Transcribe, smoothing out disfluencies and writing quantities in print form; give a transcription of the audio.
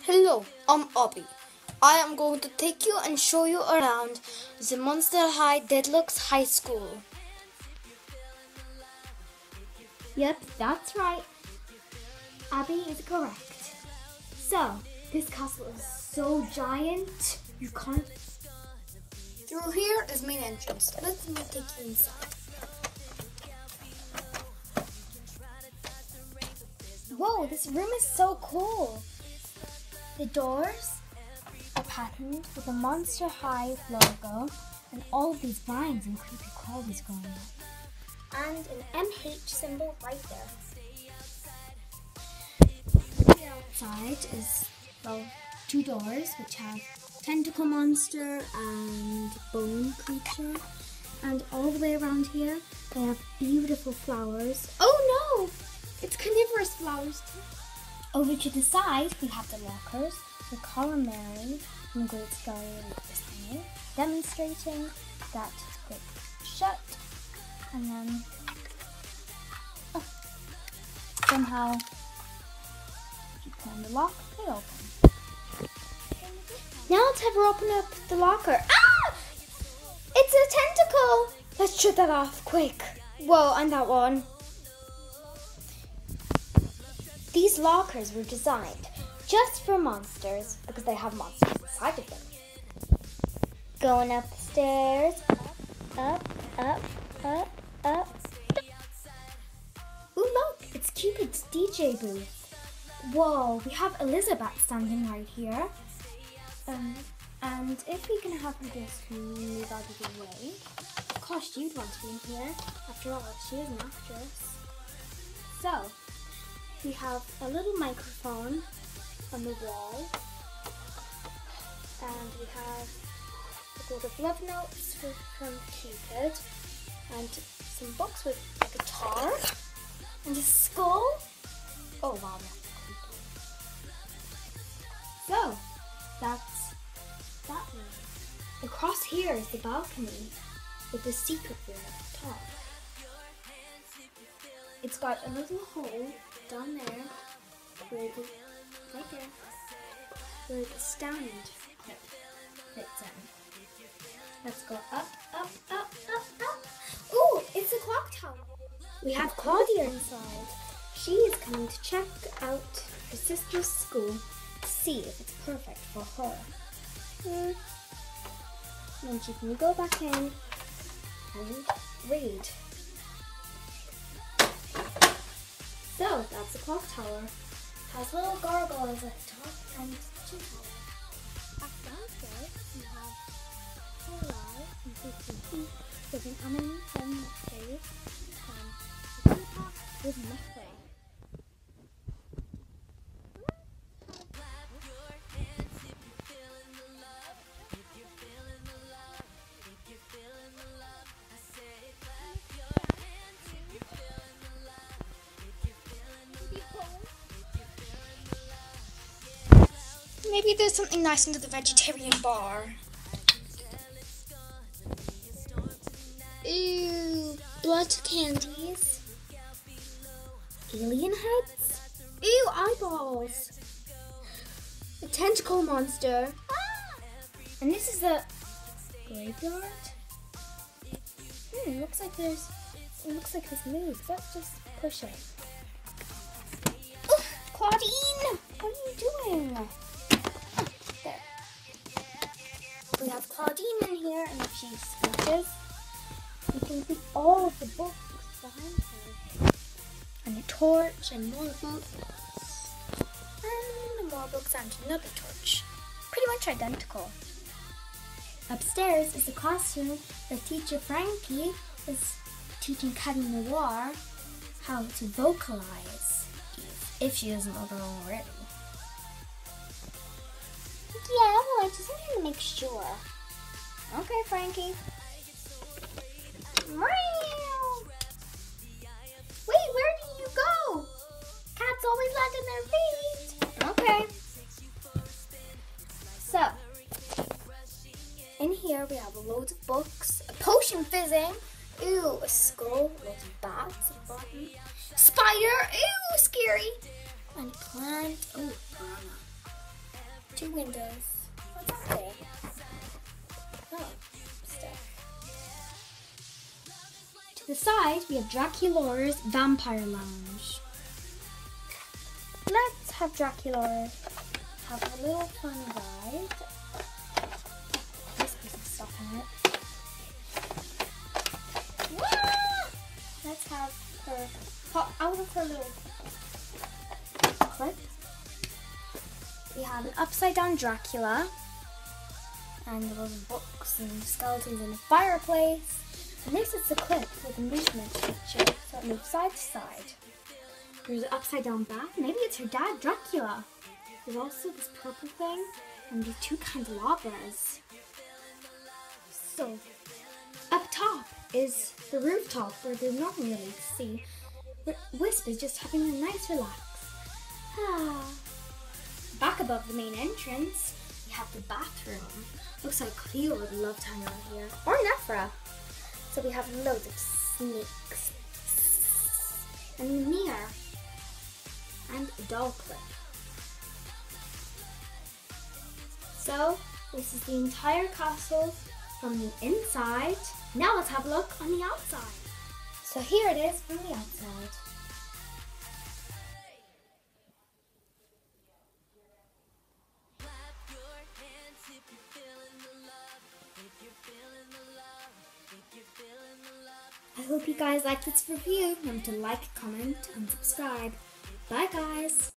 Hello, I'm Abby. I am going to take you and show you around the Monster High Deadluxe High School. Yep, that's right. Abby is correct. So, this castle is so giant, you can't... Through here is main entrance. Let me take you inside. Whoa, this room is so cool. The doors are patterned with a Monster High logo and all of these vines and creepy crawlies going on. And an MH symbol right there. The outside is, well, two doors which have tentacle monster and bone creature. And all the way around here, they have beautiful flowers. Oh no! It's carnivorous flowers too. Over to the side, we have the lockers, the columnary, and the Great Story is hanging, demonstrating that they shut, and then somehow, if you turn the lock, they open. Now let's have her open up the locker. Ah! It's a tentacle! Let's shut that off, quick. Whoa, and that one. These lockers were designed just for monsters because they have monsters inside of them. Going up the stairs, up. Ooh, look, it's Cupid's DJ booth. Whoa, we have Elizabeth standing right here. And if we can have her just move out of the way. Gosh, you'd want to be in here. After all, she is an actress. So, we have a little microphone on the wall, and we have a lot of love notes from Cupid, and some books with a guitar, and a skull. Oh wow, that's creepy. So, that's that room. Across here is the balcony with the secret room at the top. It's got a little hole down there, right there, where the stand fits in. Let's go up. Ooh, it's a clock tower. We have Claudia inside. She is coming to check out her sister's school to see if it's perfect for her. Then she can go back in and read. So, that's the clock tower. Has little gargoyles at the top and two towers. Back downstairs, we have Sarah and Susie with an Amelie and Cave and the teapot with Nestle. Maybe there's something nice under the vegetarian bar. Ew, blood candies. Alien heads. Ew, eyeballs. A tentacle monster. Ah! And this is the graveyard. It looks like this moves. Let's just push it. Claudine, what are you doing? There. We have Claudine in here, and if she scooches, you can see all of the books behind her. And a torch, and more books. And more books, and another torch. Pretty much identical. Upstairs is the classroom where teacher Frankie is teaching Caddy Noir how to vocalize, if she doesn't know her already. Yeah, well, I just wanted to make sure. Okay, Frankie. Meow. Wait, where do you go? Cats always land on their feet. Okay. So, in here we have loads of books, a potion fizzing, ew, a skull, loads of bats, a button, spider, ew, scary, and plant, oh, piranha. 2 windows. What's that there? Oh, stuff. To the side, we have Dracula's Vampire Lounge. Let's have Dracula have a little fun ride. This person's stopping it. Let's have her pop out of her little clip. We have an upside down Dracula and those books and skeletons in the fireplace. And this is the clip with the movement feature, so it moves side to side. There's an upside down bath. Maybe it's her dad, Dracula. There's also this purple thing and these 2 candelabras. So, up top is the rooftop where there's nothing really to see. Wisp is just having a nice relax. Back above the main entrance, we have the bathroom. Looks like Cleo would love to hang out here. Or Nephra. So we have loads of snakes. And a mirror. And a doll clip. So, this is the entire castle from the inside. Now let's have a look on the outside. So here it is from the outside. I hope you guys liked this review. Remember to like, comment, and subscribe. Bye guys!